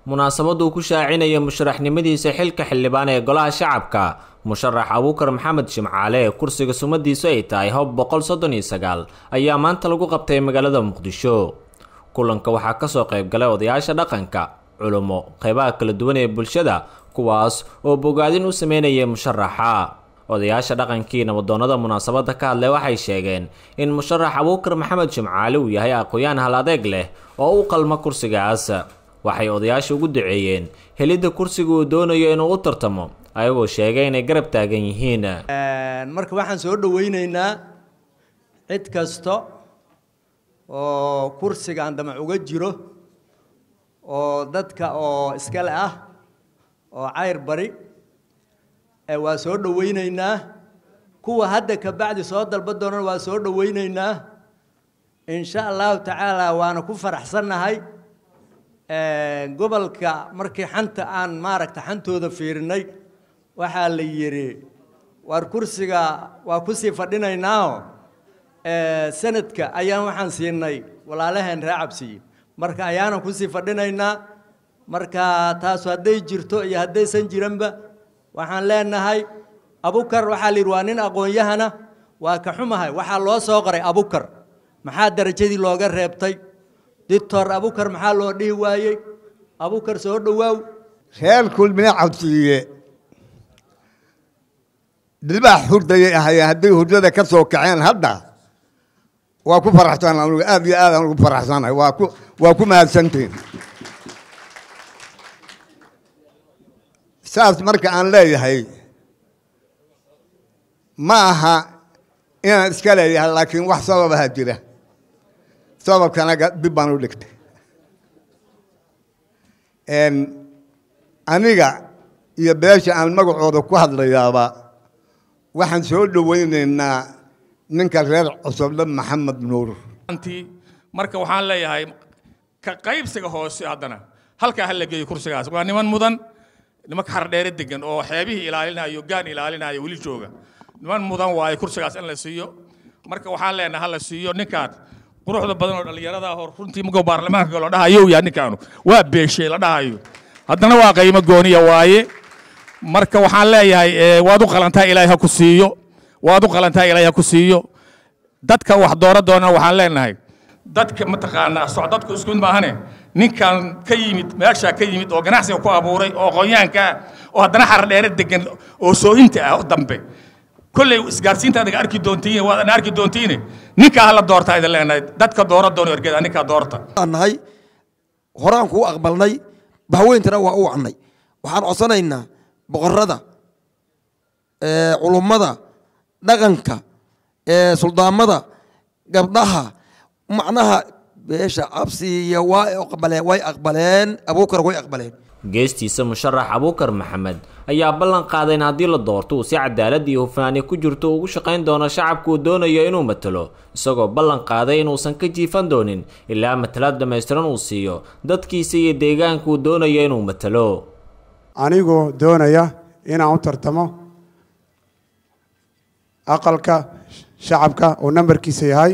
munaasabadu ku shaacinaya musharaxnimadiisa xilka xildhibaan ee golaha shacabka musharax Abuukar Maxamed Jimcaale ee kursiga sumadiisu ay tahay Hob 139 ayaa maanta lagu qabtay magaalada Muqdisho. Kulanka waxaa ka soo qayb galay odayaasha dhaqanka, culimo, qaybaha kala duwan ee bulshada kuwaas oo bogaadin u sameynaya musharaxa. odayaasha dhaqankii nabadoonada munaasabada ka hadlay waxay sheegeen in musharax Abuukar Maxamed Jimcaale uu yahay aqoon hal adeeg leh oo u qalma kursigaas. waxay odayaasha ugu duceeyeen helida kursiga uu doonayo inuu u tartamo ayagoo sheegay inay garab taagan yihiin. marka waxaan soo dhaweynaynaa cid kasta oo kursiga aan damac uga jiro oo dadka oo iskale ah oo cayr bari waa soo dhaweynaynaa kuwa hadda ka bacdi soo dalba doona waa soo dhaweynaynaa insha Allah taala waana ku faraxsanahay gobolka markii xanta aan maaragta xantooda fiirinay waxa la yiri war kursiga waa ku sii fadhinaynaa sanadka ayaan waxaan siinay walaalahan raacabsi marka ayaana ku sii fadhinaynaa marka taas haday jirto iyo hadaysan jiranba waxaan leenahay Abuukar waxa la yiri waa nin aqoon-yahana waa ka xumahay waxa loo soo qoray Abuukar maxaa darajadii looga reebtay Dr. Abuukar maxaa loo dhihi waayay Abuukar soo dhawaaw reer kulmina cabsiye dilbaa hurdayay haday hurdada ka soo kaceen hadda waa ku faraxsan anigu aad iyo aad aan ugu faraxsanahay waa ku mahadsantiin saas marka aan leeyahay ma aha inaan iska leeyahay laakiin wax sababaha jira sababkana dib baan u dhigtay aniga iyo beesha aan magacooda ku hadlayaaba waxaan soo dhaweynaynaa ninka reer cusubla Maxamed Nuur marka waxaan leeyahay ka qaybsiga hoose haddana halka hal la geeyo kursigaas waa niman mudan nimanka xardheere degan oo xeebihii ilaalinayo gaan ilaalinayo wali jooga niman mudan waa kursigaas in la siiyo marka waxaan leenahay hal la siiyo ninkaad quruxda badan oo dhalinyarada ah runtii mago baarlamaanka loo dhahayo yaa ninkaanu waa beeshay la dhahayo haddana waa qiimo gooniya waaye marka waxaan leeyahay waad u qalantaa Ilaahay ha ku siiyo waad u qalantaa Ilaahay ha ku siiyo dadka wax doora doona waxaan leenahay dadka mataqaanaa socdadku isku mid maahane ninkan ka yimid meesha ka yimid oo ganacsiga ku abuuray oo qoyaanka oo haddana xardheere degan oo soohinta ah dambe كل إسقارسين تادق أركي دونتين وأنا أركي دونتين نيكا هلا دورتا إذا لنا دتك دورة دون يركض نيكا دورتا. أنا هاي هران كوا أقبلناي بهوين ترى وأو عني وحن عصنا إننا بقردة علوم ماذا دغنكا سلطان ماذا قبضها معناها بيش أبسي يواي أقبلين أبوكر واي أقبلين. geestiisa musharax Abuukar Maxamed ayaa ballan qaaday in haddii la doorto si cadaalad iyo hufnaan ku jirto ugu shaqayn doono shacabku doonayo inuu matalo isagoo ballan qaaday inuusan ka jiifan doonin ilaa matalaad dhameystiran uu siiyo dadkiisa iyo deegaanka uu doonayo inuu matalo. anigoo doonaya inaan u tartamo aqalka shacabka oo nambarkiisa yahay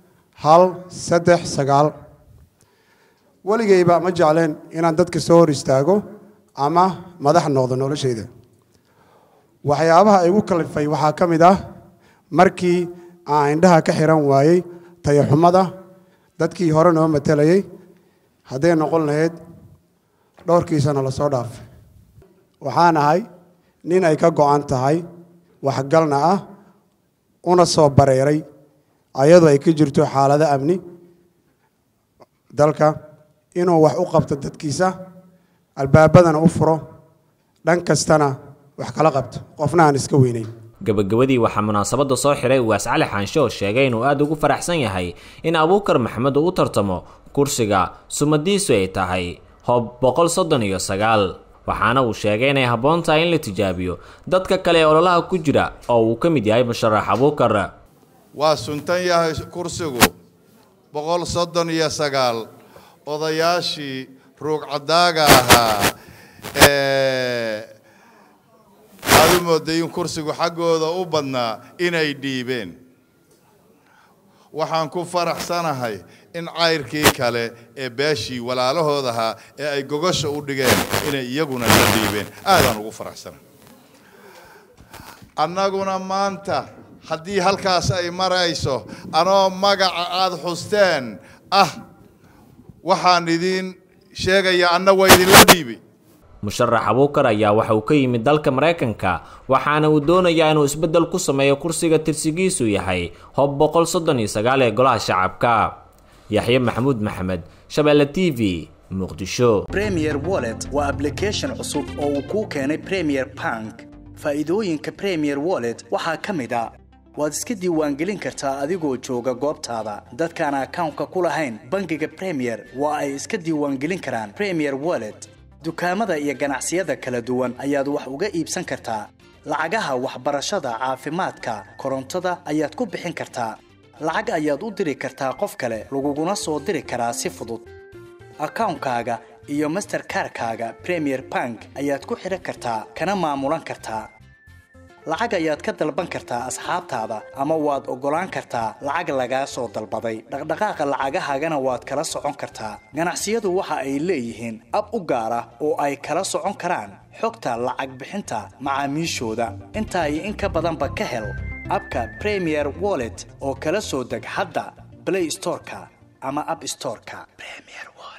139 waligayba ma jecleen inaan dadka soo hor istaago ama madax noqdo noloshayda waxyaabaha ay ugu kalifay waxa kamid ah markii aan indhaha ka xiran waayay tayaxumada dadkii hore noo matalayay haday noqon lahayd dhowrkiisana la soo dhaaf waxaan ahay nin ay ka go'an tahay waxgalna ah una soo bareeray ayadoo ay ka jirto xaalada amni dalka inuu wax u qabto dadkiisa albaabadana u furo dhan kastana wax kala qabto qofna aan iska weynayn. gabagabadii waxaa munaasabada soo xiray Ugaas Cali Xaansho oo sheegay inuu aad ugu faraxsan yahay in Abuukar Maxamed uu tartamo kursiga sumadiisu ay tahay Hob 139 waxaana uu sheegay inay habboon tahay in la tijaabiyo dadka kale ee ololaha ku jira oo uu ka mid yahay musharax Abuukar. waa suntan yahay kursigu 139 odayaashii ruug cadaaga ahaa aad moodayn kursigu xaggooda u badnaa inay dhiibeen waxaan ku faraxsanahay in cayrkii kale ee beeshii walaalahoodaha ee ay gogosha u dhigeen inay iyaguna la dhiibeen aadaan ugu faraxsanahay annaguna maanta haddii halkaas ay marayso anoo magaca aad xusteen waxaan idin sheegaya anna waa idinla dhiibay musharax abuukar ayaa waxa uu ka yimid dalka Mareykanka waxaana uu doonayaa inuu isbedel ku sameeyo kursiga tirsigiisu yahay hob 139 ee golaha shacabka Yaxye Maxamuud Maxamed Shabeelle TV Muqdisho Premier Wallet waa application cusub oo uu ku keenay Premier Bank faa'iidooyinka Premier Wallet waxaa kamid ah waad iska diiwaangelin kartaa adigoo jooga goobtaada dadkaan account-ka ku lahayn bangiga Premier waa ay iska diiwaangelin karaan Premier Wallet dukaamada iyo ganacsiyada kala duwan ayaad wax uga iibsan kartaa lacagaha waxbarashada caafimaadka korontada ayaad ku bixin kartaa lacag ayaad u diri kartaa qof kale laguguna soo diri karaa si fudud account-kaaga iyo Mastercard-kaaga Premier Bank ayaad ku xiran kartaa kana maamulan kartaa lacag ayaad ka dalban kartaa asxaabtaada ama waad ogolaan kartaa lacag laga soo dalbaday dhaqdhaqaaqa lacagahaagana waad kala socon kartaa ganacsiyadu waxa ay leeyihiin ab u gaar ah oo ay kala socon karaan xogta lacag bixinta macaamiishooda inta ay in ka badan ba ka hel abka Premier Wallet oo kala soo deg hadda Play Store-ka ama App Store-ka Premier